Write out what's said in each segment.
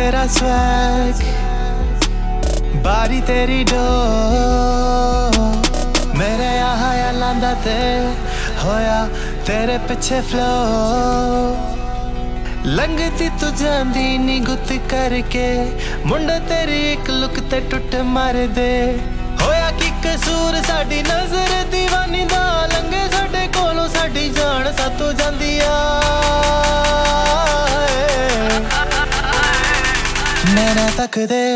तेरा स्वैग, बारी तेरी डो, मेरे यहाँ लांदा ते होया तेरे पिछे फ्लो। लंघती तू जांदी नी गुत करके, मुंडा तेरी एक लुक ते टुट मार दे। होया की कसूर साडी नजर दीवानी दा, लंघे साडे कोलों साडी जान सातों जांदी आ। नैना तक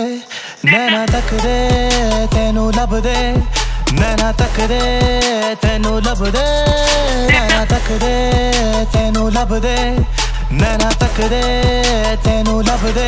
दे तेनू लब दे, नैना तक दे तेनू लब दे, नैना तक दे तेनू लब दे, नैना तक दे तेनू लब दे।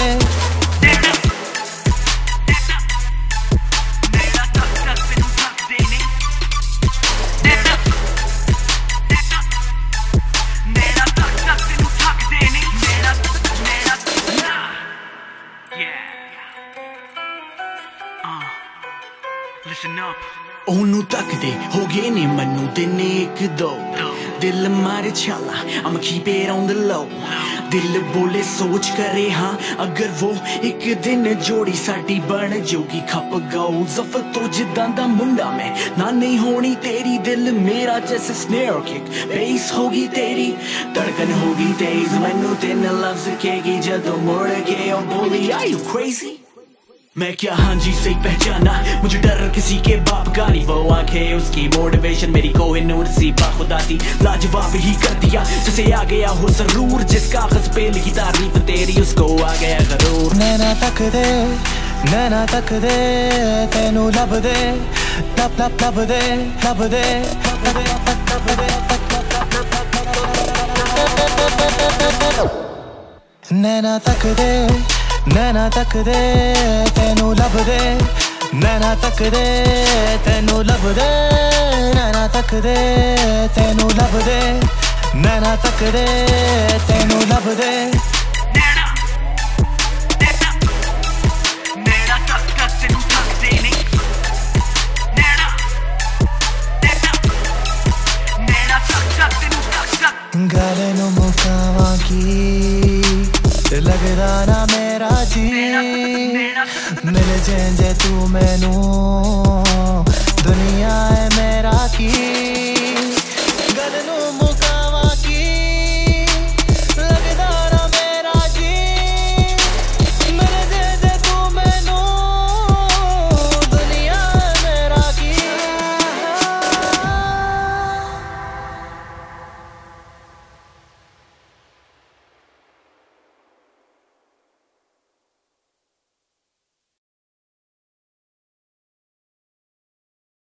ओनू तकदे हो गए ने मन्नू दिन एक दो, दिल मारे छाला I'ma keep it on the low। दिल बोले सोच करे हाँ, अगर वो एक दिन जोड़ी साडी बन जोगी खप goes off तो जिद्दां दा मुंडा मैं ना नहीं होनी तेरी, दिल मेरा जैसे snare kick, bass होगी तेरी, धड़कन होगी तेज, मैनू तेन लफ्ज कहेगी जदों मुड़ के ओ बोली are you crazy। मैं क्या हाँ जी से पहचाना, मुझे डर किसी के बाप का नहीं, वो आंखें उसकी मोटिवेशन मेरी कोहिनूर सी बाखुदा थी, लाजवाब ही कर दिया जैसे आ गया हो जरूर, जिस कागज पे लिखी तारीफ तेरी उसको आ गया जरूर। नैना तक दे तेनू लब दे, लब लब लब दे लब दे, नैना तक दे तेनू लब दे, नैना तक दे तेनू लब दे, नैना तक दे तेनू लब दे, नैना तक दे तेनू लब दे। गल नू मुकावां की लगदा ना मेरा जी, मिल जे तू मैनू दुनिया है मेरा की। गल नू